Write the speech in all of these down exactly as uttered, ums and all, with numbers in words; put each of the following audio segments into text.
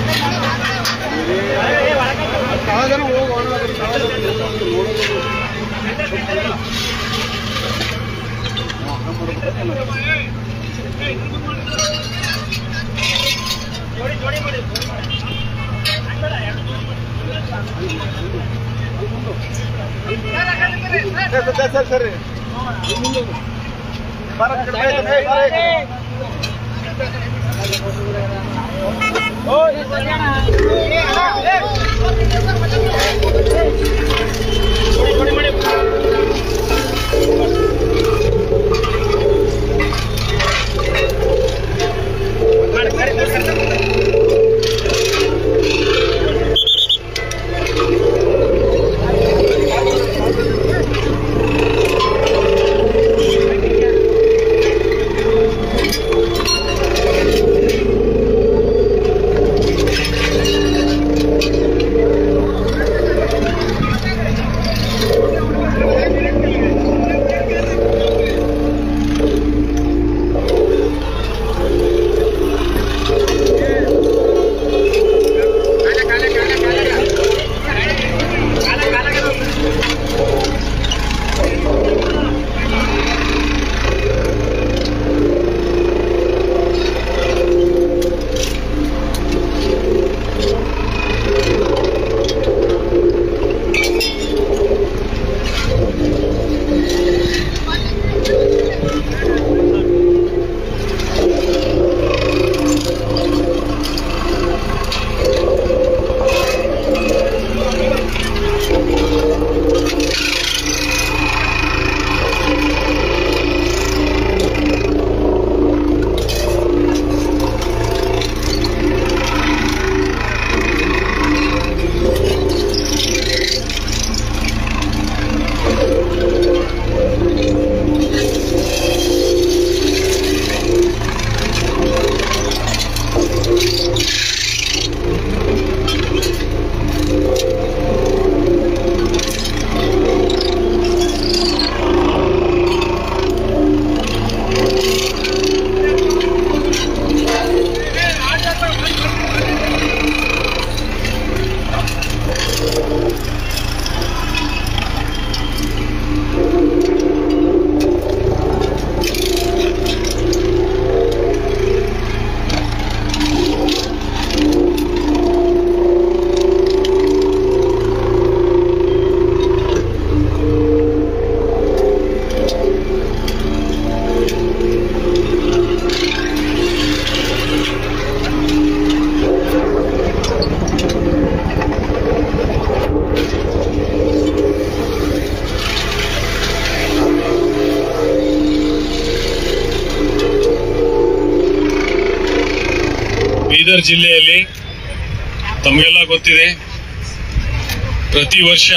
ಬೀದರ್ ಜಿಲ್ಲೆಯಲ್ಲಿ ತಮಗೆಲ್ಲ ಗೊತ್ತಿದೆ, ಪ್ರತಿ ವರ್ಷ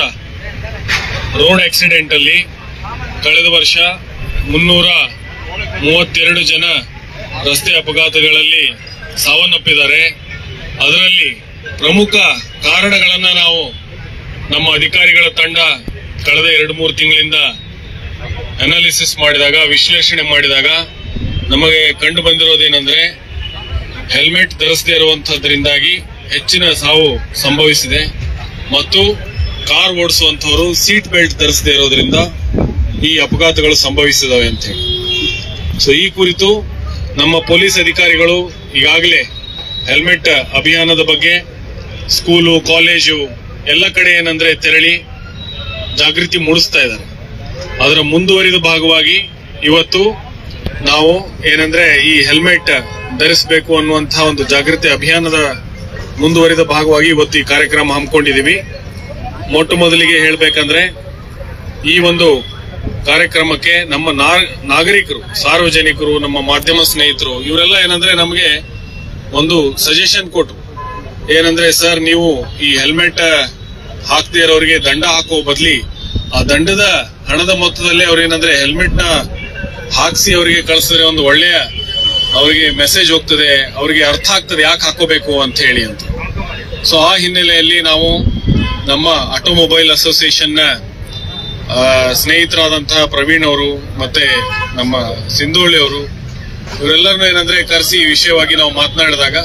ರೋಡ್ ಆಕ್ಸಿಡೆಂಟ್ ಅಲ್ಲಿ ಕಳೆದ ವರ್ಷ ಮುನ್ನೂರ ಮೂವತ್ತೆರಡು ಜನ ರಸ್ತೆ ಅಪಘಾತಗಳಲ್ಲಿ ಸಾವನ್ನಪ್ಪಿದ್ದಾರೆ. ಅದರಲ್ಲಿ ಪ್ರಮುಖ ಕಾರಣಗಳನ್ನ ನಾವು ನಮ್ಮ ಅಧಿಕಾರಿಗಳ ತಂಡ ಕಳೆದ ಎರಡು ಮೂರು ತಿಂಗಳಿಂದ ಅನಾಲಿಸಿಸ್ ಮಾಡಿದಾಗ, ವಿಶ್ಲೇಷಣೆ ಮಾಡಿದಾಗ ನಮಗೆ ಕಂಡು ಬಂದಿರೋದೇನೆಂದ್ರೆ, ಹೆಲ್ಮೆಟ್ ಧರಿಸದೇ ಇರುವಂತಹದ್ರಿಂದಾಗಿ ಹೆಚ್ಚಿನ ಸಾವು ಸಂಭವಿಸಿದೆ ಮತ್ತು ಕಾರ್ ಓಡಿಸುವಂತವರು ಸೀಟ್ ಬೆಲ್ಟ್ ಧರಿಸದೇ ಇರೋದ್ರಿಂದ ಈ ಅಪಘಾತಗಳು ಸಂಭವಿಸಿದವೆ ಅಂತ ಹೇಳಿ. ಸೊ ಈ ಕುರಿತು ನಮ್ಮ ಪೊಲೀಸ್ ಅಧಿಕಾರಿಗಳು ಈಗಾಗಲೇ ಹೆಲ್ಮೆಟ್ ಅಭಿಯಾನದ ಬಗ್ಗೆ ಸ್ಕೂಲು, ಕಾಲೇಜು ಎಲ್ಲ ಕಡೆ ಏನಂದ್ರೆ ತೆರಳಿ ಜಾಗೃತಿ ಮೂಡಿಸ್ತಾ ಇದ್ದಾರೆ. ಅದರ ಮುಂದುವರಿದ ಭಾಗವಾಗಿ ಇವತ್ತು ನಾವು ಏನಂದ್ರೆ ಈ ಹೆಲ್ಮೆಟ್ ಧರಿಸಬೇಕು ಅನ್ನುವಂತಹ ಒಂದು ಜಾಗೃತಿ ಅಭಿಯಾನದ ಮುಂದುವರಿದ ಭಾಗವಾಗಿ ಇವತ್ತು ಈ ಕಾರ್ಯಕ್ರಮ ಹಮ್ಮಿಕೊಂಡಿದ್ದೀವಿ. ಮೊಟ್ಟ ಮೊದಲಿಗೆ ಹೇಳಬೇಕಂದ್ರೆ, ಈ ಒಂದು ಕಾರ್ಯಕ್ರಮಕ್ಕೆ ನಮ್ಮ ನಾಗರಿಕರು, ಸಾರ್ವಜನಿಕರು, ನಮ್ಮ ಮಾಧ್ಯಮ ಸ್ನೇಹಿತರು ಇವರೆಲ್ಲ ಏನಂದ್ರೆ ನಮಗೆ ಒಂದು ಸಜೆಷನ್ ಕೊಟ್ಟರು. ಏನಂದ್ರೆ, ಸರ್ ನೀವು ಈ ಹೆಲ್ಮೆಟ್ ಹಾಕದೇ ಇರೋರಿಗೆ ದಂಡ ಹಾಕೋ ಬದಲಿ ಆ ದಂಡದ ಹಣದ ಮೊತ್ತದಲ್ಲೇ ಅವ್ರೇನಂದ್ರೆ ಹೆಲ್ಮೆಟ್ ನ ಹಾಕಿಸಿ ಅವರಿಗೆ ಕಳಿಸಿದ್ರೆ ಒಂದು ಒಳ್ಳೆಯ ಅವರಿಗೆ ಮೆಸೇಜ್ ಹೋಗ್ತದೆ, ಅವರಿಗೆ ಅರ್ಥ ಆಗ್ತದೆ ಯಾಕೆ ಹಾಕೋಬೇಕು ಅಂತ ಹೇಳಿ ಅಂತ. ಸೊ ಆ ಹಿನ್ನೆಲೆಯಲ್ಲಿ ನಾವು ನಮ್ಮ ಆಟೋಮೊಬೈಲ್ ಅಸೋಸಿಯೇಷನ್ ನ ಸ್ನೇಹಿತರಾದಂತಹ ಪ್ರವೀಣ್ ಅವರು ಮತ್ತೆ ನಮ್ಮ ಸಿಂಧೋಳಿ ಅವರು ಇವರೆಲ್ಲರನ್ನೂ ಏನಂದ್ರೆ ಕರೆಸಿ ಈ ವಿಷಯವಾಗಿ ನಾವು ಮಾತನಾಡಿದಾಗ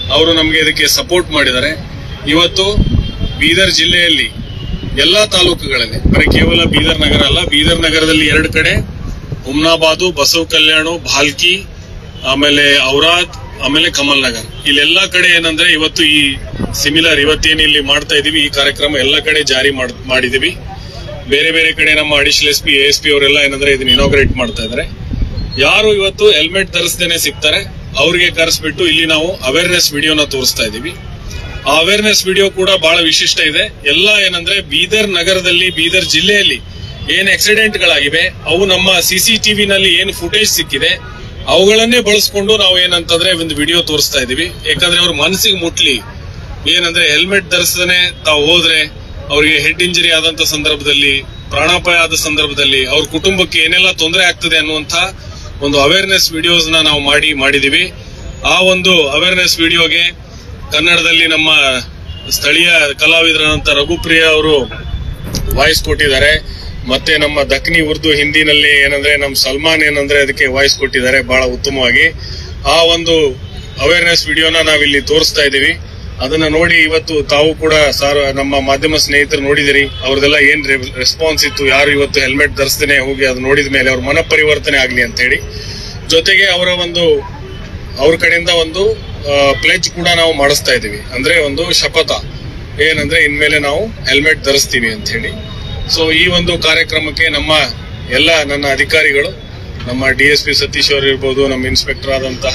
ಅವರು ನಮಗೆ ಇದಕ್ಕೆ ಸಪೋರ್ಟ್ ಮಾಡಿದ್ದಾರೆ. ಇವತ್ತು ಬೀದರ್ ಜಿಲ್ಲೆಯಲ್ಲಿ ಎಲ್ಲಾ ತಾಲೂಕುಗಳಲ್ಲಿ, ಬರೀ ಕೇವಲ ಬೀದರ್ ನಗರ ಅಲ್ಲ, ಬೀದರ್ ನಗರದಲ್ಲಿ ಎರಡು ಕಡೆ, ಹುಮ್ನಾಬಾದು, ಬಸವ ಕಲ್ಯಾಣ, ಭಾಲ್ಕಿ, ಆಮೇಲೆ ಔರಾದ್, ಆಮೇಲೆ ಕಮಲ್ ನಗರ್, ಇಲ್ಲೆಲ್ಲಾ ಕಡೆ ಏನಂದ್ರೆ ಇವತ್ತು ಈ ಸಿಮಿಲರ್ ಇವತ್ತೇನು ಇಲ್ಲಿ ಮಾಡ್ತಾ ಇದೀವಿ, ಈ ಕಾರ್ಯಕ್ರಮ ಎಲ್ಲ ಕಡೆ ಜಾರಿ ಮಾಡಿದೀವಿ. ಬೇರೆ ಬೇರೆ ಕಡೆ ನಮ್ಮ additional S P A S P ಅವರೆಲ್ಲ ಏನಂದ್ರೆ ಇದನ್ನ ಇನಾಗ್ರೇಟ್ ಮಾಡ್ತಾ ಇದಾರೆ. ಯಾರು ಇವತ್ತು ಹೆಲ್ಮೆಟ್ ಧರಿಸದೇನೆ ಸಿಗ್ತಾರೆ ಅವ್ರಿಗೆ ಕರೆಸ್ಬಿಟ್ಟು ಇಲ್ಲಿ ನಾವು ಅವೇರ್ನೆಸ್ ವಿಡಿಯೋನ ತೋರಿಸ್ತಾ ಇದೀವಿ. ಆ ಅವೇರ್ನೆಸ್ ವಿಡಿಯೋ ಕೂಡ ಬಹಳ ವಿಶಿಷ್ಟ ಇದೆ. ಎಲ್ಲ ಏನಂದ್ರೆ ಬೀದರ್ ನಗರದಲ್ಲಿ, ಬೀದರ್ ಜಿಲ್ಲೆಯಲ್ಲಿ ಏನ್ ಆಕ್ಸಿಡೆಂಟ್ ಗಳಾಗಿವೆ, ಅವು ನಮ್ಮ ಸಿಸಿಟಿವಿ ನಲ್ಲಿ ಏನು ಫುಟೇಜ್ ಸಿಕ್ಕಿದೆ ಅವುಗಳನ್ನೇ ಬಳಸ್ಕೊಂಡು ನಾವು ಏನಂತಂದ್ರೆ ಒಂದು ವಿಡಿಯೋ ತೋರಿಸ್ತಾ ಇದೀವಿ. ಯಾಕಂದ್ರೆ ಅವ್ರ ಮನಸ್ಸಿಗೆ ಮುಟ್ಲಿ, ಏನಂದ್ರೆ ಹೆಲ್ಮೆಟ್ ಧರಿಸದೇನೆ ತಾವು ಹೋದ್ರೆ ಅವರಿಗೆ ಹೆಡ್ ಇಂಜರಿ ಆದಂತ ಸಂದರ್ಭದಲ್ಲಿ, ಪ್ರಾಣಾಪಾಯ ಆದ ಸಂದರ್ಭದಲ್ಲಿ ಅವ್ರ ಕುಟುಂಬಕ್ಕೆ ಏನೆಲ್ಲ ತೊಂದರೆ ಆಗ್ತದೆ ಅನ್ನುವಂತ ಒಂದು ಅವೇರ್ನೆಸ್ ವಿಡಿಯೋಸ್ ನ ನಾವು ಮಾಡಿ ಮಾಡಿದೀವಿ. ಆ ಒಂದು ಅವೇರ್ನೆಸ್ ವಿಡಿಯೋಗೆ ಕನ್ನಡದಲ್ಲಿ ನಮ್ಮ ಸ್ಥಳೀಯ ಕಲಾವಿದರಾದಂತ ರಘುಪ್ರಿಯ ಅವರು ವಾಯ್ಸ್ ಕೊಟ್ಟಿದ್ದಾರೆ. ಮತ್ತೆ ನಮ್ಮ ದಕ್ನಿ ಉರ್ದು ಹಿಂದಿನಲ್ಲಿ ಏನಂದ್ರೆ ನಮ್ಮ ಸಲ್ಮಾನ್ ಏನಂದ್ರೆ ಅದಕ್ಕೆ ವಾಯ್ಸ್ ಕೊಟ್ಟಿದ್ದಾರೆ ಬಹಳ ಉತ್ತಮವಾಗಿ. ಆ ಒಂದು ಅವೇರ್ನೆಸ್ ವಿಡಿಯೋನ ನಾವಿಲ್ಲಿ ತೋರಿಸ್ತಾ ಇದೀವಿ. ಅದನ್ನ ನೋಡಿ ಇವತ್ತು ತಾವು ಕೂಡ ಸಾರ್ ನಮ್ಮ ಮಾಧ್ಯಮ ಸ್ನೇಹಿತರು ನೋಡಿದಿರಿ, ಅವ್ರದೆಲ್ಲ ಏನ್ ರೆಸ್ಪಾನ್ಸ್ ಇತ್ತು, ಯಾರು ಇವತ್ತು ಹೆಲ್ಮೆಟ್ ಧರಿಸದೇನೆ ಹೋಗಿ ಅದು ನೋಡಿದ ಮೇಲೆ ಅವ್ರ ಮನ ಪರಿವರ್ತನೆ ಆಗ್ಲಿ ಅಂತ ಹೇಳಿ. ಜೊತೆಗೆ ಅವರ ಒಂದು ಅವ್ರ ಕಡೆಯಿಂದ ಒಂದು ಪ್ಲೆಜ್ ಕೂಡ ನಾವು ಮಾಡಿಸ್ತಾ ಇದೀವಿ, ಅಂದ್ರೆ ಒಂದು ಶಪಥ ಏನಂದ್ರೆ ಇನ್ಮೇಲೆ ನಾವು ಹೆಲ್ಮೆಟ್ ಧರಿಸ್ತೀವಿ ಅಂತ ಹೇಳಿ. ಸೊ ಈ ಒಂದು ಕಾರ್ಯಕ್ರಮಕ್ಕೆ ನಮ್ಮ ಎಲ್ಲ ನನ್ನ ಅಧಿಕಾರಿಗಳು, ನಮ್ಮ ಡಿ ಎಸ್ ಪಿ ಸತೀಶ್ ಅವರು ಇರ್ಬೋದು, ನಮ್ಮ ಇನ್ಸ್ಪೆಕ್ಟರ್ ಆದಂತಹ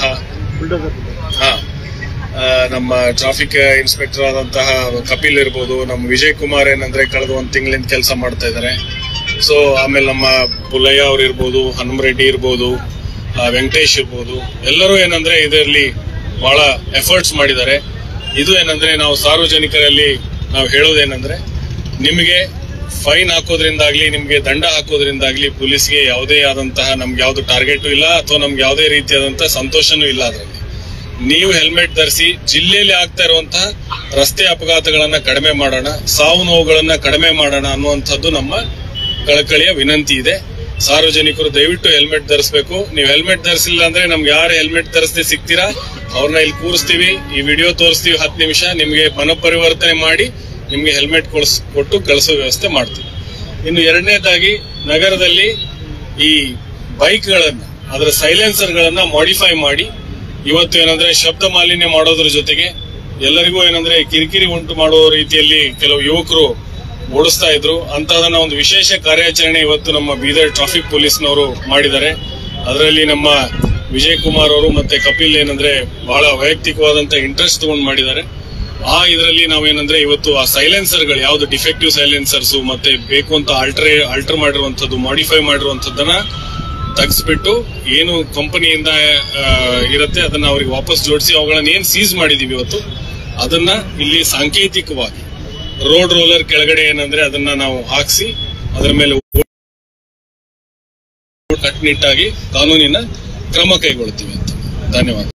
ಹಾ ನಮ್ಮ ಟ್ರಾಫಿಕ್ ಇನ್ಸ್ಪೆಕ್ಟರ್ ಆದಂತಹ ಕಪಿಲ್ ಇರ್ಬೋದು, ನಮ್ಮ ವಿಜಯ್ ಕುಮಾರ್ ಏನಂದ್ರೆ ಕಳೆದ ಒಂದ್ ತಿಂಗಳಿಂದ ಕೆಲಸ ಮಾಡ್ತಾ ಇದ್ದಾರೆ. ಸೊ ಆಮೇಲೆ ನಮ್ಮ ಪುಲ್ಲಯ್ಯ ಅವ್ರು ಇರ್ಬೋದು, ಹನುಮರೆಡ್ಡಿ ಇರ್ಬೋದು, ವೆಂಕಟೇಶ್ ಇರ್ಬೋದು, ಎಲ್ಲರೂ ಏನಂದ್ರೆ ಇದರಲ್ಲಿ ಬಹಳ ಎಫರ್ಟ್ಸ್ ಮಾಡಿದ್ದಾರೆ. ಇದು ಏನಂದ್ರೆ ನಾವು ಸಾರ್ವಜನಿಕರಲ್ಲಿ ನಾವು ಹೇಳೋದೇನಂದ್ರೆ, ನಿಮಗೆ ಫೈನ್ ಹಾಕೋದ್ರಿಂದಾಗ್ಲಿ, ನಿಮ್ಗೆ ದಂಡ ಹಾಕೋದ್ರಿಂದಾಗ್ಲಿ ಪೊಲೀಸ್ಗೆ ಯಾವುದೇ ಆದಂತಹ ನಮ್ಗೆ ಯಾವ್ದು ಟಾರ್ಗೆಟ್ ಇಲ್ಲ ಅಥವಾ ನಮ್ಗೆ ಯಾವುದೇ ರೀತಿಯಾದಂತಹ ಸಂತೋಷನೂ ಇಲ್ಲ. ಅದರಲ್ಲಿ ನೀವು ಹೆಲ್ಮೆಟ್ ಧರಿಸಿ ಜಿಲ್ಲೆಯಲ್ಲಿ ಆಗ್ತಾ ಇರುವಂತಹ ರಸ್ತೆ ಅಪಘಾತಗಳನ್ನ ಕಡಿಮೆ ಮಾಡೋಣ, ಸಾವು ನೋವುಗಳನ್ನ ಕಡಿಮೆ ಮಾಡೋಣ ಅನ್ನುವಂಥದ್ದು ನಮ್ಮ ಕಳಕಳಿಯ ವಿನಂತಿ ಇದೆ. ಸಾರ್ವಜನಿಕರು ದಯವಿಟ್ಟು ಹೆಲ್ಮೆಟ್ ಧರಿಸಬೇಕು. ನೀವು ಹೆಲ್ಮೆಟ್ ಧರಿಸಿಲ್ಲ ಅಂದ್ರೆ ನಮ್ಗೆ ಯಾರು ಹೆಲ್ಮೆಟ್ ಧರಿಸದೆ ಸಿಗ್ತೀರಾ ಅವ್ರನ್ನ ಇಲ್ಲಿ ಕೂರಿಸ್ತೀವಿ, ಈ ವಿಡಿಯೋ ತೋರಿಸ್ತೀವಿ, ಹತ್ತು ನಿಮಿಷ ನಿಮ್ಗೆ ಮನಪರಿವರ್ತನೆ ಮಾಡಿ ನಿಮ್ಗೆ ಹೆಲ್ಮೆಟ್ ಕೊಟ್ಟು ಕಳಿಸೋ ವ್ಯವಸ್ಥೆ ಮಾಡ್ತೀವಿ. ಇನ್ನು ಎರಡನೇದಾಗಿ ನಗರದಲ್ಲಿ ಈ ಬೈಕ್ ಗಳನ್ನ, ಅದರ ಸೈಲೆನ್ಸರ್ ಗಳನ್ನ ಮಾಡಿಫೈ ಮಾಡಿ ಇವತ್ತು ಏನಂದ್ರೆ ಶಬ್ದ ಮಾಲಿನ್ಯ ಮಾಡೋದ್ರ ಜೊತೆಗೆ ಎಲ್ಲರಿಗೂ ಏನಂದ್ರೆ ಕಿರಿಕಿರಿ ಉಂಟು ಮಾಡುವ ರೀತಿಯಲ್ಲಿ ಕೆಲವು ಯುವಕರು ಓಡಿಸ್ತಾ ಇದ್ರು. ಅಂತದನ್ನ ಒಂದು ವಿಶೇಷ ಕಾರ್ಯಾಚರಣೆ ಇವತ್ತು ನಮ್ಮ ಬೀದರ್ ಟ್ರಾಫಿಕ್ ಪೊಲೀಸ್ನವರು ಮಾಡಿದ್ದಾರೆ. ಅದರಲ್ಲಿ ನಮ್ಮ ವಿಜಯ್ ಕುಮಾರ್ ಅವರು ಮತ್ತೆ ಕಪಿಲ್ ಏನಂದ್ರೆ ಬಹಳ ವೈಯಕ್ತಿಕವಾದಂತ ಇಂಟ್ರೆಸ್ಟ್ ತಗೊಂಡು ಮಾಡಿದ್ದಾರೆ. ಆ ಇದರಲ್ಲಿ ನಾವೇನಂದ್ರೆ ಇವತ್ತು ಆ ಸೈಲೆನ್ಸರ್ ಗಳು ಯಾವ್ದು ಡಿಫೆಕ್ಟಿವ್ ಸೈಲೆನ್ಸರ್ಸ್ ಮತ್ತೆ ಬೇಕು ಅಂತ ಆಲ್ಟರ್ ಆಲ್ಟರ್ ಮಾಡಿರುವಂತದ್ದು, ಮಾಡಿಫೈ ಮಾಡಿರುವಂತದ್ದನ್ನ ತೆಗೆಸ್ಬಿಟ್ಟು ಏನು ಕಂಪನಿಯಿಂದ ಇರುತ್ತೆ ಅದನ್ನ ಅವ್ರಿಗೆ ವಾಪಸ್ ಜೋಡಿಸಿ ಅವುಗಳನ್ನ ಏನ್ ಸೀಸ್ ಮಾಡಿದೀವಿ ಇವತ್ತು ಅದನ್ನ ಇಲ್ಲಿ ಸಾಂಕೇತಿಕವಾಗಿ ರೋಡ್ ರೋಲರ್ ಕೆಳಗಡೆ ಏನಂದ್ರೆ ಅದನ್ನ ನಾವು ಹಾಕಿಸಿ ಅದರ ಮೇಲೆ ಕಟ್ಟುನಿಟ್ಟಾಗಿ ಕಾನೂನಿನ ಕ್ರಮ ಕೈಗೊಳ್ತೀವಿ ಅಂತ. ಧನ್ಯವಾದ.